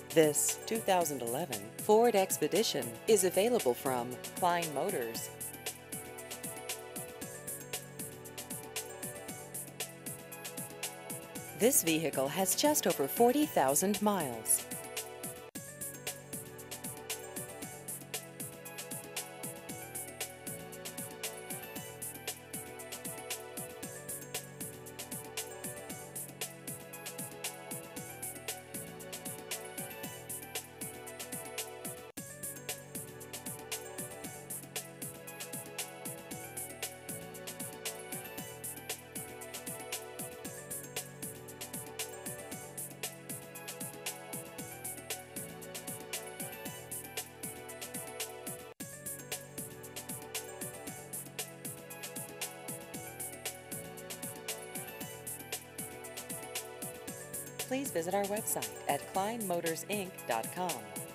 This 2011 Ford Expedition is available from Klein Motors. This vehicle has just over 40,000 miles. Please visit our website at kleinmotorsinc.com.